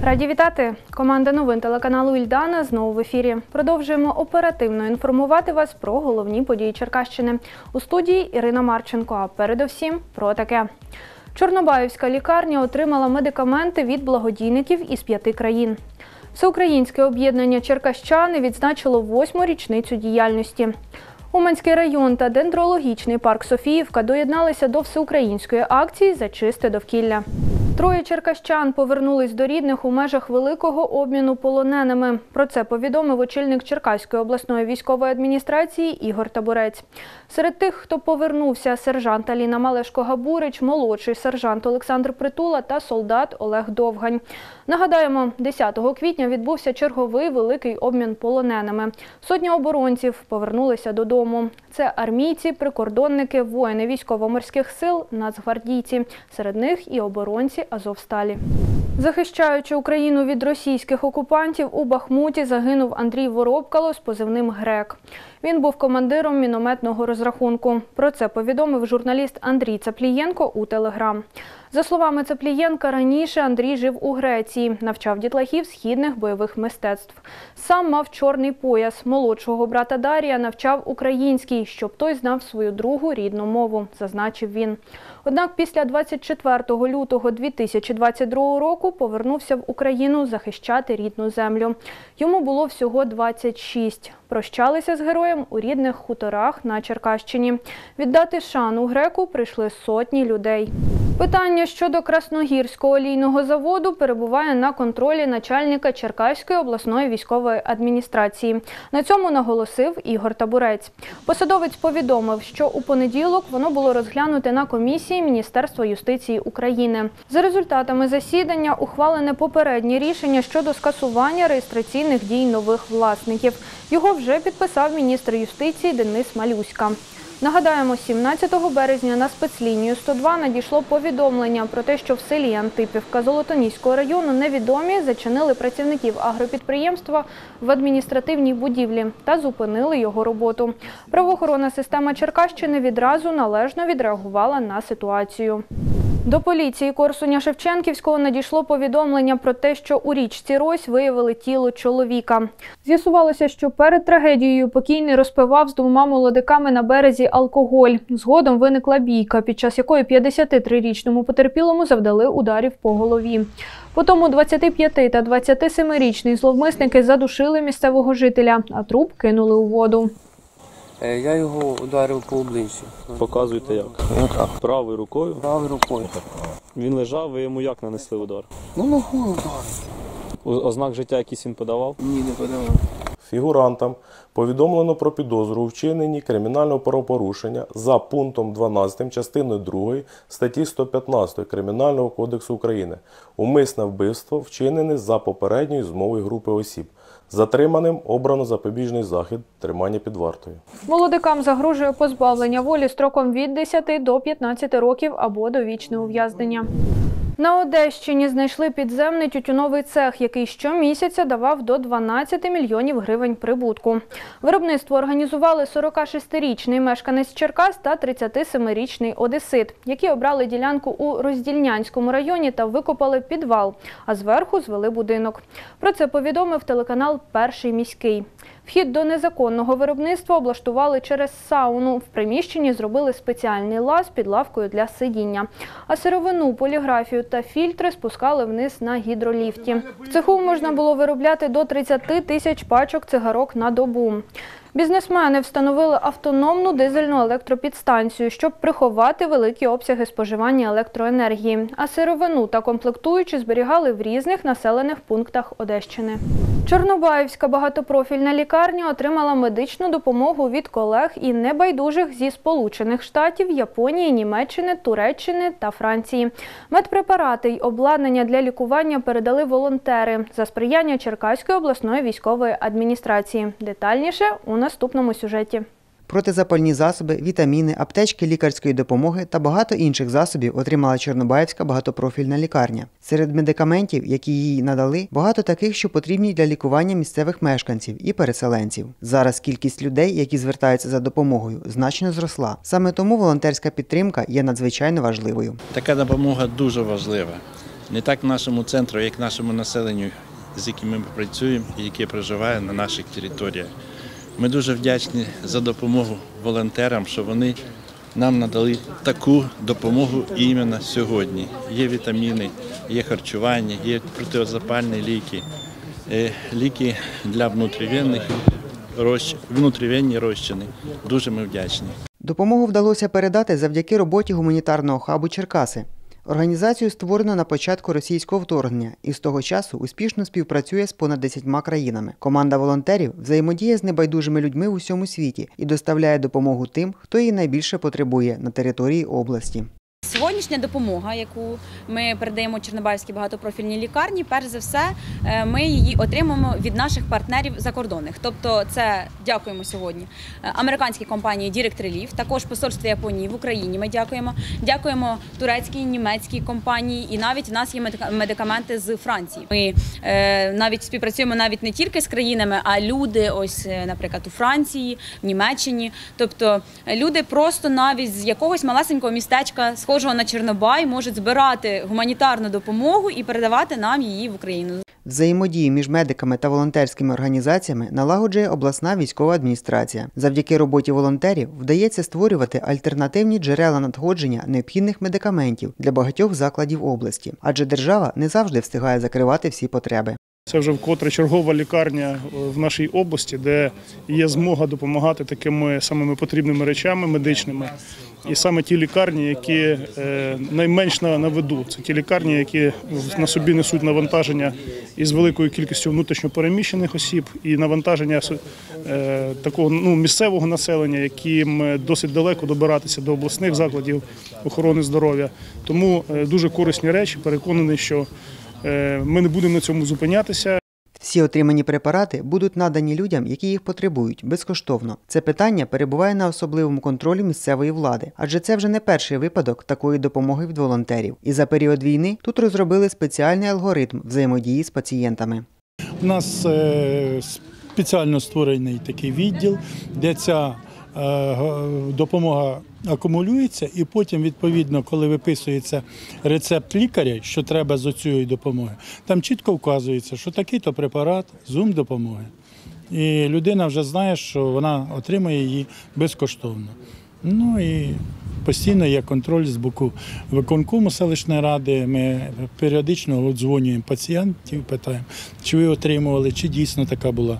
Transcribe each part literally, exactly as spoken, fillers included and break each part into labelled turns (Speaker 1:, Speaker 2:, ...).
Speaker 1: Раді вітати! Команда новин телеканалу «Ільдана» знову в ефірі. Продовжуємо оперативно інформувати вас про головні події Черкащини. У студії Ірина Марченко, а передовсім про таке. Чорнобаївська лікарня отримала медикаменти від благодійників із п'яти країн. Всеукраїнське об'єднання черкащани відзначило восьму річницю діяльності. Уманський район та дендрологічний парк Софіївка доєдналися до всеукраїнської акції «За чисте довкілля». Троє черкащан повернулись до рідних у межах великого обміну полоненими. Про це повідомив очільник Черкаської обласної військової адміністрації Ігор Табурець. Серед тих, хто повернувся, сержант Аліна Малешко-Габурич, молодший сержант Олександр Притула та солдат Олег Довгань. Нагадаємо, десятого квітня відбувся черговий великий обмін полоненими. Сотня оборонців повернулися додому. Це армійці, прикордонники, воїни військово-морських сил, нацгвардійці. Серед них і оборонці Азовсталі. Захищаючи Україну від російських окупантів, у Бахмуті загинув Андрій Воробкало з позивним «Грек». Він був командиром мінометного розрахунку. Про це повідомив журналіст Андрій Цаплієнко у Телеграм. За словами Цаплієнка, раніше Андрій жив у Греції, навчав дітлахів східних бойових мистецтв. Сам мав чорний пояс. Молодшого брата Дарія навчав український, щоб той знав свою другу рідну мову, зазначив він. Однак після двадцять четвертого лютого дві тисячі двадцять другого року повернувся в Україну захищати рідну землю. Йому було всього двадцять шість. Прощалися з героєм у рідних хуторах на Черкащині. Віддати шану Греку прийшли сотні людей. Питання щодо Красногірського олійного заводу перебуває на контролі начальника Черкаської обласної військової адміністрації. На цьому наголосив Ігор Табурець. Посадовець повідомив, що у понеділок воно було розглянуте на комісії Міністерства юстиції України. За результатами засідання ухвалене попереднє рішення щодо скасування реєстраційних дій нових власників. Його вже підписав міністр юстиції Денис Малюська. Нагадаємо, сімнадцятого березня на спецлінію сто два надійшло повідомлення про те, що в селі Антипівка Золотоніського району невідомі зачинили працівників агропідприємства в адміністративній будівлі та зупинили його роботу. Правоохоронна система Черкащини відразу належно відреагувала на ситуацію. До поліції Корсуня-Шевченківського надійшло повідомлення про те, що у річці Рось виявили тіло чоловіка. З'ясувалося, що перед трагедією покійний розпивав з двома молодиками на березі алкоголь. Згодом виникла бійка, під час якої п'ятдесятитрирічному потерпілому завдали ударів по голові. Потім двадцятип'яти- та двадцятисемирічні зловмисники задушили місцевого жителя, а труп кинули у воду.
Speaker 2: Я його ударив по обличчю.
Speaker 3: Показуйте як.
Speaker 2: Яка?
Speaker 3: Правою рукою?
Speaker 2: Правою рукою.
Speaker 3: Він лежав, ви йому як нанесли удар?
Speaker 2: Ну, ногою ударив.
Speaker 3: Ознак життя якийсь він подавав?
Speaker 2: Ні, не подавав.
Speaker 4: Фігурантам повідомлено про підозру у вчиненні кримінального правопорушення за пунктом дванадцятим частиною другої статті сто п'ятнадцять Кримінального кодексу України. Умисне вбивство вчинене за попередньою змовою групи осіб. Затриманим обрано запобіжний захід – тримання під вартою.
Speaker 1: Молодикам загрожує позбавлення волі строком від десяти до п'ятнадцяти років або довічне ув'язнення. На Одещині знайшли підземний тютюновий цех, який щомісяця давав до дванадцяти мільйонів гривень прибутку. Виробництво організували сорокашестирічний мешканець Черкас та тридцятисемирічний одесит, які обрали ділянку у Роздільнянському районі та викопали підвал, а зверху звели будинок. Про це повідомив телеканал «Перший міський». Вхід до незаконного виробництва облаштували через сауну. В приміщенні зробили спеціальний лаз під лавкою для сидіння. А сировину, поліграфію та фільтри спускали вниз на гідроліфті. В цеху можна було виробляти до тридцяти тисяч пачок цигарок на добу. Бізнесмени встановили автономну дизельну електропідстанцію, щоб приховати великі обсяги споживання електроенергії. А сировину та комплектуючі зберігали в різних населених пунктах Одещини. Чорнобаївська багатопрофільна лікарня отримала медичну допомогу від колег і небайдужих зі Сполучених Штатів, Японії, Німеччини, Туреччини та Франції. Медпрепарати й обладнання для лікування передали волонтери за сприяння Черкаської обласної військової адміністрації. Детальніше у наступному сюжеті.
Speaker 5: Протизапальні засоби, вітаміни, аптечки лікарської допомоги та багато інших засобів отримала Чорнобаївська багатопрофільна лікарня. Серед медикаментів, які їй надали, багато таких, що потрібні для лікування місцевих мешканців і переселенців. Зараз кількість людей, які звертаються за допомогою, значно зросла. Саме тому волонтерська підтримка є надзвичайно важливою.
Speaker 6: Така допомога дуже важлива. Не так нашому центру, як нашому населенню, з яким ми працюємо і яке проживає на наших територіях. Ми дуже вдячні за допомогу волонтерам, що вони нам надали таку допомогу іменно сьогодні. Є вітаміни, є харчування, є протизапальні ліки, ліки для внутрівенних внутрівенні розчини. Дуже ми вдячні.
Speaker 5: Допомогу вдалося передати завдяки роботі гуманітарного хабу «Черкаси». Організацію створено на початку російського вторгнення і з того часу успішно співпрацює з понад десятьма країнами. Команда волонтерів взаємодіє з небайдужими людьми в усьому світі і доставляє допомогу тим, хто її найбільше потребує на території області.
Speaker 7: Сьогоднішня допомога, яку ми передаємо Чорнобаївській багатопрофільній лікарні, перш за все, ми її отримаємо від наших партнерів закордонних. Тобто це дякуємо сьогодні американській компанії Direct Relief, також посольству Японії в Україні ми дякуємо. Дякуємо турецькій, німецькій компанії і навіть у нас є медикаменти з Франції. Ми навіть співпрацюємо навіть не тільки з країнами, а люди, ось, наприклад, у Франції, в Німеччині. Тобто люди просто навіть з якогось малесенького містечка, схожого на Чорнобай, можуть збирати гуманітарну допомогу і передавати нам її в Україну.
Speaker 5: Взаємодію між медиками та волонтерськими організаціями налагоджує обласна військова адміністрація. Завдяки роботі волонтерів вдається створювати альтернативні джерела надходження необхідних медикаментів для багатьох закладів області, адже держава не завжди встигає закривати всі потреби.
Speaker 8: Це вже вкотре чергова лікарня в нашій області, де є змога допомагати такими самими потрібними речами медичними. І саме ті лікарні, які найменш на виду, це ті лікарні, які на собі несуть навантаження із великою кількістю внутрішньо переміщених осіб і навантаження такого ну, місцевого населення, яким досить далеко добиратися до обласних закладів охорони здоров'я. Тому дуже корисні речі, переконаний, що ми не будемо на цьому зупинятися.
Speaker 5: Всі отримані препарати будуть надані людям, які їх потребують, безкоштовно. Це питання перебуває на особливому контролі місцевої влади, адже це вже не перший випадок такої допомоги від волонтерів. І за період війни тут розробили спеціальний алгоритм взаємодії з пацієнтами.
Speaker 9: У нас спеціально створений такий відділ, де ця допомога акумулюється і потім, відповідно, коли виписується рецепт лікаря, що треба з цієї допомоги, там чітко вказується, що такий-то препарат, зум допомоги. І людина вже знає, що вона отримає її безкоштовно. Ну і постійно є контроль з боку виконкому селищної ради. Ми періодично дзвонюємо пацієнтів, питаємо, чи ви отримували, чи дійсно така була.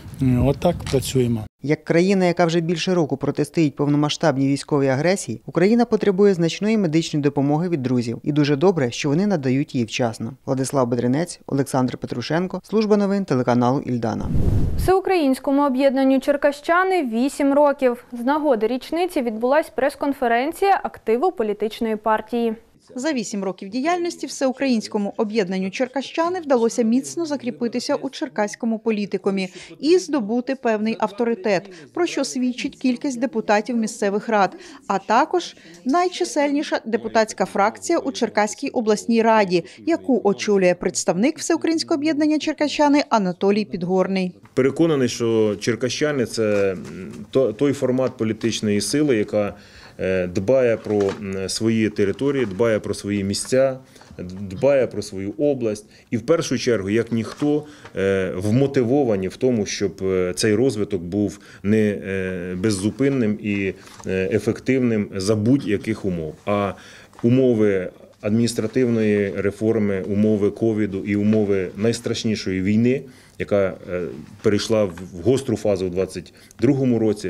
Speaker 9: Отак працюємо.
Speaker 5: Як країна, яка вже більше року протистоїть повномасштабній військовій агресії, Україна потребує значної медичної допомоги від друзів. І дуже добре, що вони надають її вчасно. Владислав Бедренець, Олександр Петрушенко, служба новин телеканалу «Ільдана».
Speaker 1: Всеукраїнському об'єднанню «Черкащани» вісім років. З нагоди річниці відбулась прес-конференція активу політичної партії.
Speaker 10: За вісім років діяльності Всеукраїнському об'єднанню «Черкащани» вдалося міцно закріпитися у черкаському політикумі і здобути певний авторитет, про що свідчить кількість депутатів місцевих рад, а також найчисельніша депутатська фракція у Черкаській обласній раді, яку очолює представник Всеукраїнського об'єднання «Черкащани» Анатолій Підгорний.
Speaker 11: Переконаний, що черкащани – це той формат політичної сили, яка дбає про свої території, дбає про свої місця, дбає про свою область. І в першу чергу, як ніхто, вмотивовані в тому, щоб цей розвиток був не беззупинним і ефективним за будь-яких умов. А умови адміністративної реформи, умови ковіду і умови найстрашнішої війни, яка перейшла в гостру фазу у двадцять другому році,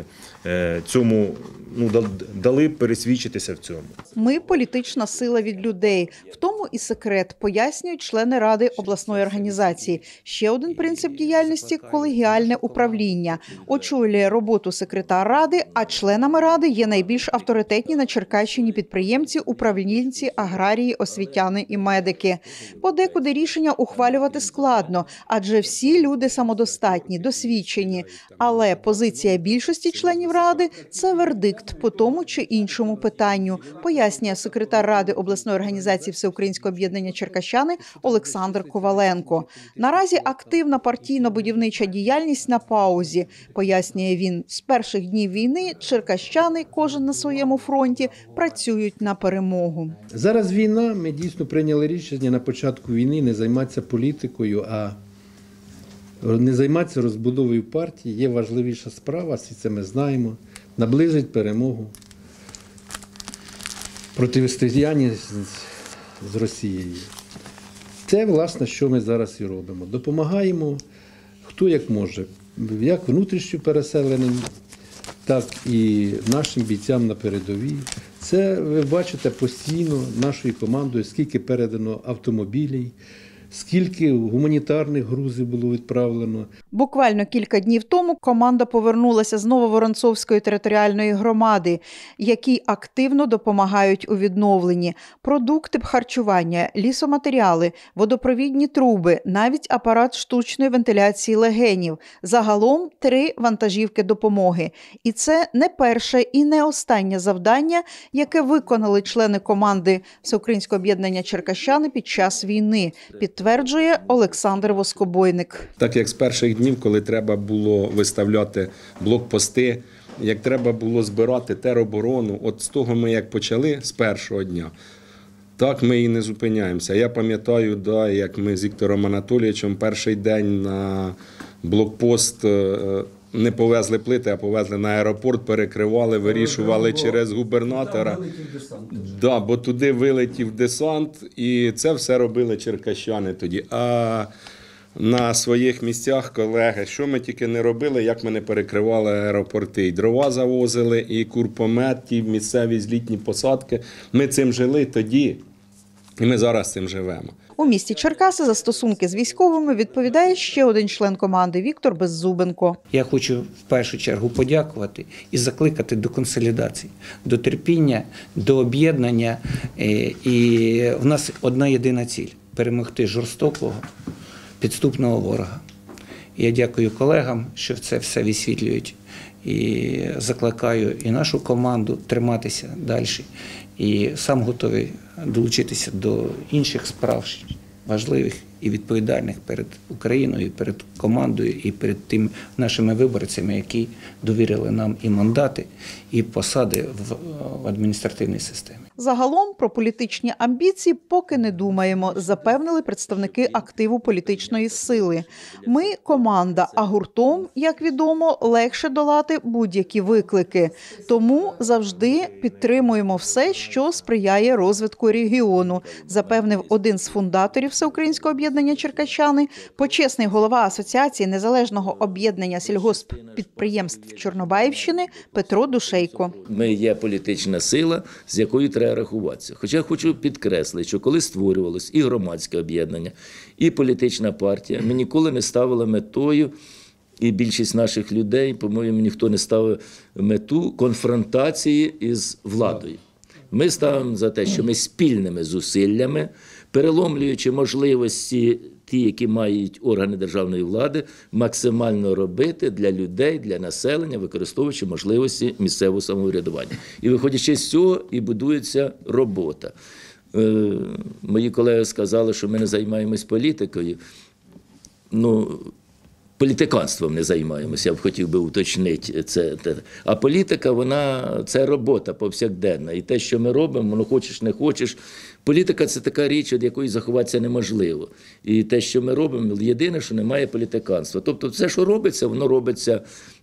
Speaker 11: цьому ну, дали пересвідчитися в цьому.
Speaker 10: Ми – політична сила від людей. В тому і секрет, пояснюють члени Ради обласної організації. Ще один принцип діяльності – колегіальне управління. Очолює роботу секретар Ради, а членами Ради є найбільш авторитетні на Черкащині підприємці, управлінці, аграрії, освітяни і медики. Подекуди рішення ухвалювати складно, адже всі Всі люди самодостатні, досвідчені, але позиція більшості членів Ради – це вердикт по тому чи іншому питанню, пояснює секретар Ради обласної організації Всеукраїнського об'єднання Черкащани Олександр Коваленко. Наразі активна партійно-будівнича діяльність на паузі, пояснює він. З перших днів війни черкащани, кожен на своєму фронті, працюють на перемогу.
Speaker 12: Зараз війна, ми дійсно прийняли рішення на початку війни не займатися політикою, а не займатися розбудовою партії. Є важливіша справа, всі це ми знаємо, наближить перемогу, протистояння з Росією. Це, власне, що ми зараз і робимо. Допомагаємо, хто як може, як внутрішньо переселеним, так і нашим бійцям на передовій. Це ви бачите постійно нашою командою, скільки передано автомобілів, скільки гуманітарних грузів було відправлено.
Speaker 10: Буквально кілька днів тому команда повернулася з Нововоронцовської територіальної громади, які активно допомагають у відновленні. Продукти харчування, лісоматеріали, водопровідні труби, навіть апарат штучної вентиляції легенів. Загалом три вантажівки допомоги. І це не перше і не останнє завдання, яке виконали члени команди Всеукраїнського об'єднання Черкащани під час війни, підтверджує Олександр Воскобойник.
Speaker 13: Так як з перших днів, коли треба було виставляти блокпости, як треба було збирати тероборону, от з того ми як почали, з першого дня, так ми і не зупиняємося. Я пам'ятаю, да, як ми з Віктором Анатолійовичем перший день на блокпост не повезли плити, а повезли на аеропорт, перекривали, вирішували через губернатора. Да, бо туди вилетів десант, і це все робили черкащани тоді. А на своїх місцях колеги, що ми тільки не робили, як ми не перекривали аеропорти. І дрова завозили, і курпомет, ті місцеві злітні посадки. Ми цим жили тоді, і ми зараз цим живемо.
Speaker 10: У місті Черкаси за стосунки з військовими відповідає ще один член команди – Віктор Беззубенко.
Speaker 14: Я хочу в першу чергу подякувати і закликати до консолідації, до терпіння, до об'єднання. І в нас одна єдина ціль – перемогти жорстокого, підступного ворога. Я дякую колегам, що це все висвітлюють. І закликаю і нашу команду триматися далі. І сам готовий долучитися до інших справ важливих і відповідальних перед Україною, перед командою і перед тими нашими виборцями, які довірили нам і мандати, і посади в адміністративній системі.
Speaker 10: Загалом про політичні амбіції поки не думаємо, запевнили представники активу політичної сили. Ми – команда, а гуртом, як відомо, легше долати будь-які виклики. Тому завжди підтримуємо все, що сприяє розвитку регіону, запевнив один з фундаторів Всеукраїнського об'єднання Черкащани, почесний голова Асоціації Незалежного об'єднання сільгосппідприємств Чорнобаївщини Петро Душейко.
Speaker 15: Ми є політична сила, з якою треба рахуватися. Хоча я хочу підкреслити, що коли створювалось і громадське об'єднання, і політична партія, ми ніколи не ставили метою, і більшість наших людей, по-моєму, ніхто не ставив мету конфронтації із владою. Ми ставимо за те, що ми спільними зусиллями, переломлюючи можливості ті, які мають органи державної влади, максимально робити для людей, для населення, використовуючи можливості місцевого самоврядування. І виходячи з цього, і будується робота. Е, мої колеги сказали, що ми не займаємось політикою. Ну, політиканством не займаємося, я б хотів би уточнити це. А політика, вона, це робота повсякденна. І те, що ми робимо, воно хочеш, не хочеш. Політика – це така річ, від якої заховатися неможливо. І те, що ми робимо, єдине, що немає політиканства. Тобто все, що робиться, воно робиться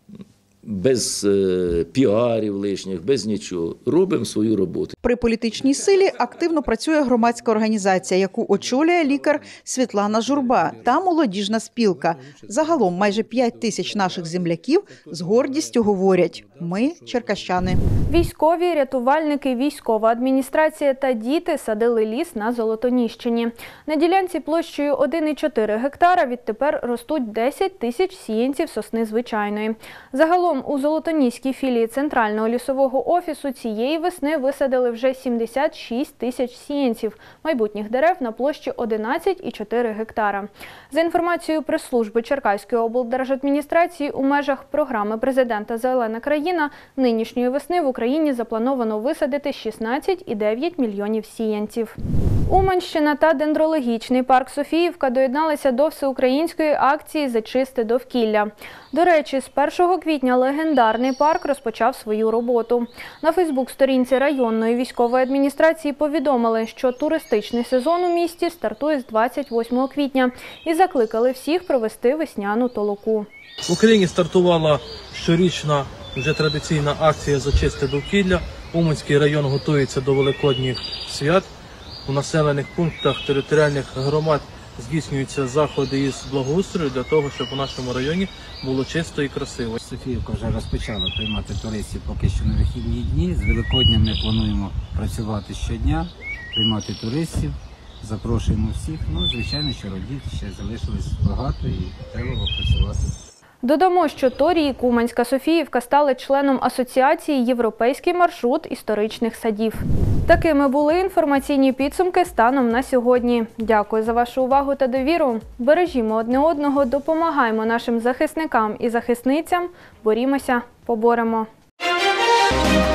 Speaker 15: без е, піарів лишніх, без нічого. Робимо свою роботу.
Speaker 10: При політичній силі активно працює громадська організація, яку очолює лікар Світлана Журба та молодіжна спілка. Загалом майже п'ять тисяч наших земляків з гордістю говорять – ми черкащани.
Speaker 1: Військові, рятувальники, військова адміністрація та діти садили ліс на Золотоніщині. На ділянці площею один і чотири гектара відтепер ростуть десять тисяч сіянців сосни звичайної. Загалом Загалом у Золотоніській філії Центрального лісового офісу цієї весни висадили вже сімдесят шість тисяч сіянців майбутніх дерев на площі одинадцять цілих чотири гектара. За інформацією прес-служби Черкаської облдержадміністрації, у межах програми президента «Зелена країна» нинішньої весни в Україні заплановано висадити шістнадцять цілих дев'ять мільйонів сіянців. Уманщина та дендрологічний парк Софіївка доєдналися до всеукраїнської акції «За чисте довкілля». До речі, з першого квітня легендарний парк розпочав свою роботу. На фейсбук-сторінці районної військової адміністрації повідомили, що туристичний сезон у місті стартує з двадцять восьмого квітня і закликали всіх провести весняну толоку.
Speaker 16: В Україні стартувала щорічна вже традиційна акція «За чисте довкілля». Уманський район готується до великодніх свят. У населених пунктах територіальних громад здійснюються заходи із благоустрою для того, щоб у нашому районі було чисто і красиво.
Speaker 17: Софіївка вже розпочала приймати туристів поки що на вихідні дні. З Великодня ми плануємо працювати щодня, приймати туристів, запрошуємо всіх. Ну, звичайно, що робіт ще залишилось багато і треба працювати.
Speaker 1: Додамо, що торік Уманська Софіївка стала членом асоціації «Європейський маршрут історичних садів». Такими були інформаційні підсумки станом на сьогодні. Дякую за вашу увагу та довіру. Бережімо одне одного, допомагаємо нашим захисникам і захисницям, борімося, поборемо.